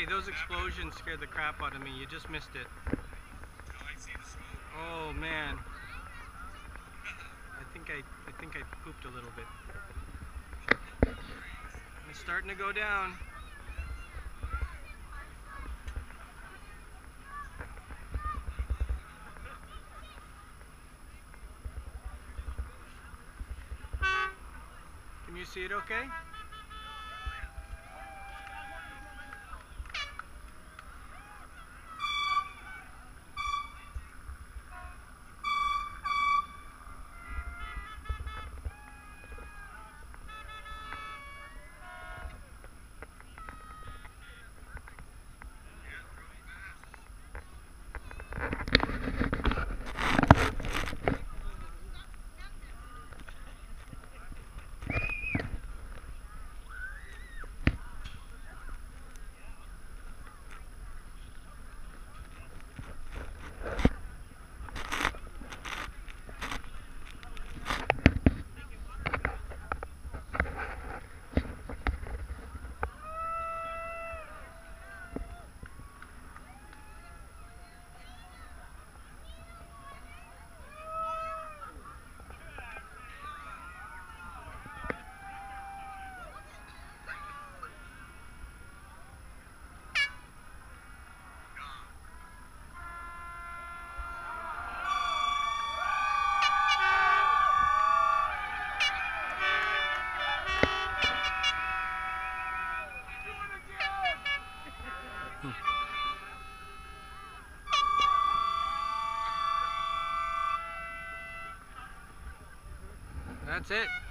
Hey, those explosions scared the crap out of me. You just missed it. Oh man. I think I pooped a little bit. It's starting to go down. Can you see it okay? That's it.